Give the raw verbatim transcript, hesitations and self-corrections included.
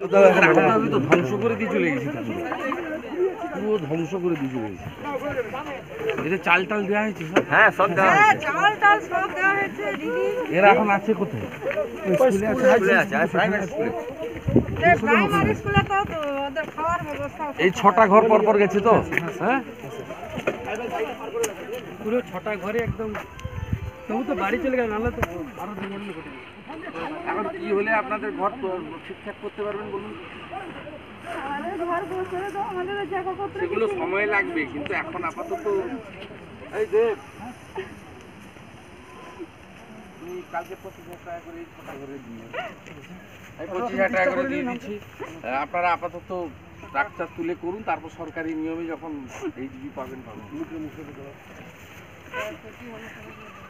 আমি তো ধ্বংস করে দিয়ে চলে গেছি, পুরো ধ্বংস করে দিয়ে চলে গেছি। এটা চাল টাল দেওয়া হয়েছে? হ্যাঁ, সব দেওয়া হয়েছে। চাল টাল সব দেওয়া হয়েছে দিদি। এরা এখন আছে কোথায়? স্কুলে আছে, আর প্রাইভেট স্কুলে। প্রাইমারি স্কুলে তো ওদের খাওয়ার ব্যবস্থা। এই ছটা ঘর পর পর গেছে তো? হ্যাঁ, পুরো ছটা ঘরে একদম। তবু তো বাড়ি চলে গেল, নাহলে তো আরো দুর্ঘটনা ঘটে। এখন কি হলে আপনাদের ঘর ঠিকঠাক করতে পারবেন বলুন? সেগুলো সময় লাগবে, কিন্তু এখন আপাতত এই দেব, তুমি কালকে পঁচিশ হাজার টাকা করে ছটা ঘরে দিয়ে এই পঁচিশ হাজার টাকা করে দিয়ে দিচ্ছি। আপনারা আপাতত ট্রাকচার তুলে করুন, তারপর সরকারি নিয়মে যখন এইচবি পাবেন পাবেন।